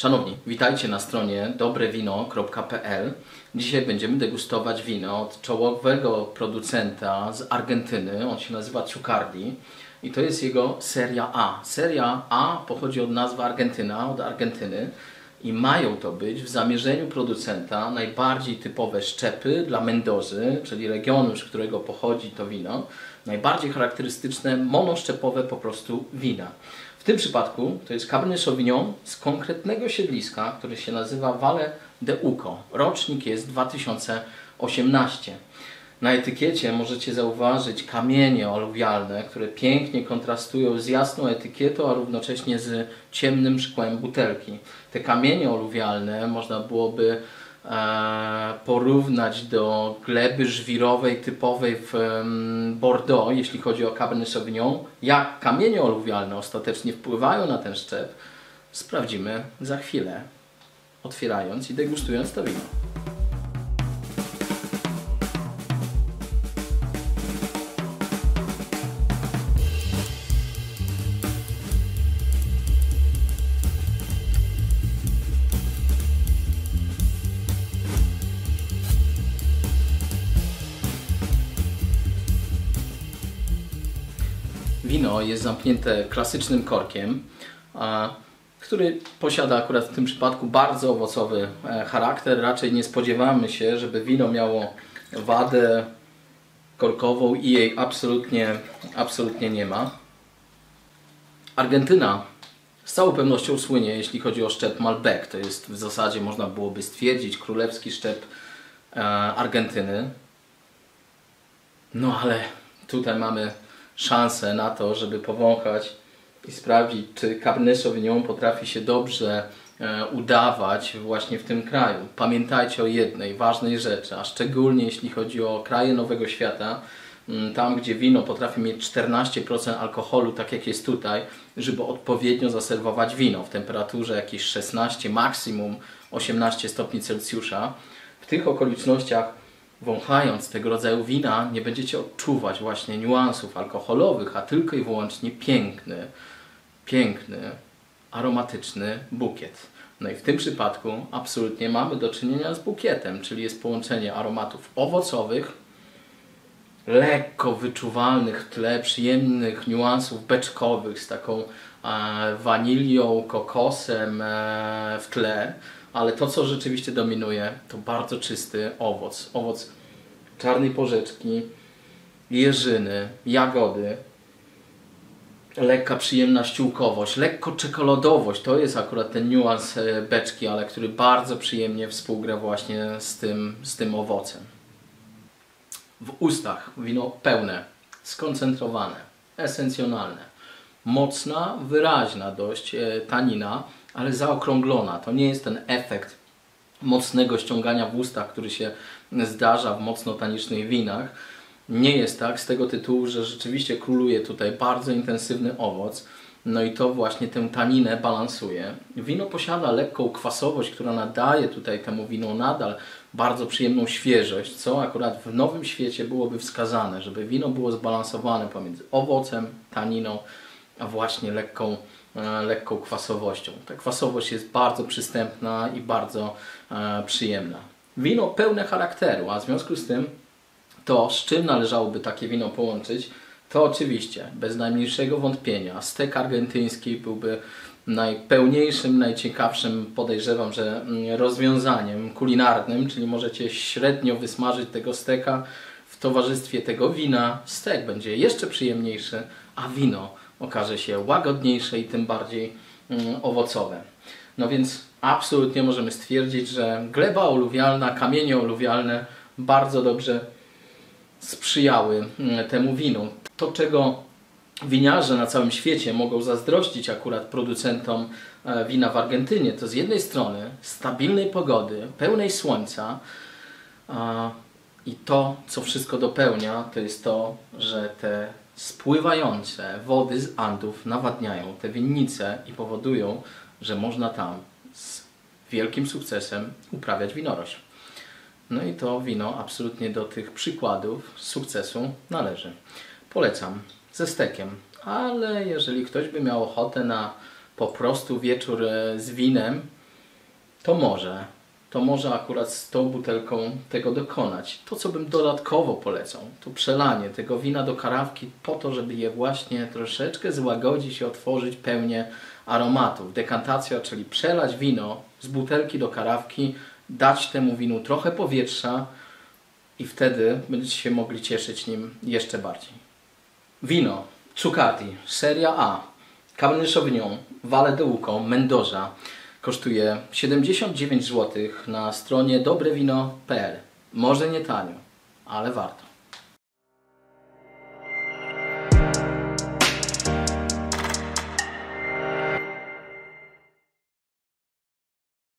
Szanowni, witajcie na stronie dobrewino.pl. Dzisiaj będziemy degustować wino od czołowego producenta z Argentyny. On się nazywa Ciucardi i to jest jego seria A. Seria A pochodzi od nazwy Argentyna, od Argentyny i mają to być w zamierzeniu producenta najbardziej typowe szczepy dla Mendozy, czyli regionu, z którego pochodzi to wino. Najbardziej charakterystyczne, monoszczepowe po prostu wina. W tym przypadku to jest Cabernet Sauvignon z konkretnego siedliska, które się nazywa Valle de Uco. Rocznik jest 2018. Na etykiecie możecie zauważyć kamienie aluwialne, które pięknie kontrastują z jasną etykietą, a równocześnie z ciemnym szkłem butelki. Te kamienie aluwialne można byłoby porównać do gleby żwirowej typowej w Bordeaux, jeśli chodzi o Cabernet Sauvignon. Jak kamienie aluwialne ostatecznie wpływają na ten szczep, sprawdzimy za chwilę, otwierając i degustując to wino. Wino jest zamknięte klasycznym korkiem, który posiada akurat w tym przypadku bardzo owocowy charakter. Raczej nie spodziewamy się, żeby wino miało wadę korkową i jej absolutnie nie ma. Argentyna z całą pewnością słynie, jeśli chodzi o szczep Malbec. To jest w zasadzie, można byłoby stwierdzić, królewski szczep Argentyny. No ale tutaj mamy szansę na to, żeby powąchać i sprawdzić, czy Cabernet Sauvignon potrafi się dobrze udawać właśnie w tym kraju. Pamiętajcie o jednej ważnej rzeczy, a szczególnie jeśli chodzi o kraje Nowego Świata, tam gdzie wino potrafi mieć 14% alkoholu, tak jak jest tutaj, żeby odpowiednio zaserwować wino w temperaturze jakieś 16, maksimum 18 stopni Celsjusza. W tych okolicznościach wąchając tego rodzaju wina nie będziecie odczuwać właśnie niuansów alkoholowych, a tylko i wyłącznie piękny, aromatyczny bukiet. No i w tym przypadku absolutnie mamy do czynienia z bukietem, czyli jest połączenie aromatów owocowych, lekko wyczuwalnych w tle, przyjemnych niuansów beczkowych z taką wanilią, kokosem w tle. Ale to, co rzeczywiście dominuje, to bardzo czysty owoc. Owoc czarnej porzeczki, jeżyny, jagody, lekka przyjemna ściółkowość, lekko czekoladowość. To jest akurat ten niuans beczki, ale który bardzo przyjemnie współgra właśnie z tym owocem. W ustach wino pełne, skoncentrowane, esencjonalne, mocna, wyraźna dość tanina, ale zaokrąglona. To nie jest ten efekt mocnego ściągania w ustach, który się zdarza w mocno tanicznych winach. Nie jest tak z tego tytułu, że rzeczywiście króluje tutaj bardzo intensywny owoc. No i to właśnie tę taninę balansuje. Wino posiada lekką kwasowość, która nadaje tutaj temu winu nadal bardzo przyjemną świeżość, co akurat w Nowym Świecie byłoby wskazane, żeby wino było zbalansowane pomiędzy owocem, taniną, a właśnie lekką kwasowością. Ta kwasowość jest bardzo przystępna i bardzo przyjemna. Wino pełne charakteru, a w związku z tym to, z czym należałoby takie wino połączyć, to oczywiście, bez najmniejszego wątpienia, stek argentyński byłby najpełniejszym, najciekawszym, podejrzewam, że rozwiązaniem kulinarnym, czyli możecie średnio wysmażyć tego steka w towarzystwie tego wina. Stek będzie jeszcze przyjemniejszy, a wino okaże się łagodniejsze i tym bardziej owocowe. No więc absolutnie możemy stwierdzić, że gleba aluwialna, kamienie aluwialne bardzo dobrze sprzyjały temu winu. To, czego winiarze na całym świecie mogą zazdrościć akurat producentom wina w Argentynie, to z jednej strony stabilnej pogody, pełnej słońca i to, co wszystko dopełnia, to jest to, że te spływające wody z Andów nawadniają te winnice i powodują, że można tam z wielkim sukcesem uprawiać winorośl. No i to wino absolutnie do tych przykładów sukcesu należy. Polecam ze stekiem, ale jeżeli ktoś by miał ochotę na po prostu wieczór z winem, to może akurat z tą butelką tego dokonać. To, co bym dodatkowo polecał, to przelanie tego wina do karawki po to, żeby je właśnie troszeczkę złagodzić i otworzyć pełnię aromatów. Dekantacja, czyli przelać wino z butelki do karawki, dać temu winu trochę powietrza i wtedy będziecie się mogli cieszyć nim jeszcze bardziej. Wino Zuccardi, seria A, Cabernet Sauvignon, Valle de Uco, Mendoza. Kosztuje 79 zł na stronie dobrewino.pl. Może nie tanio, ale warto.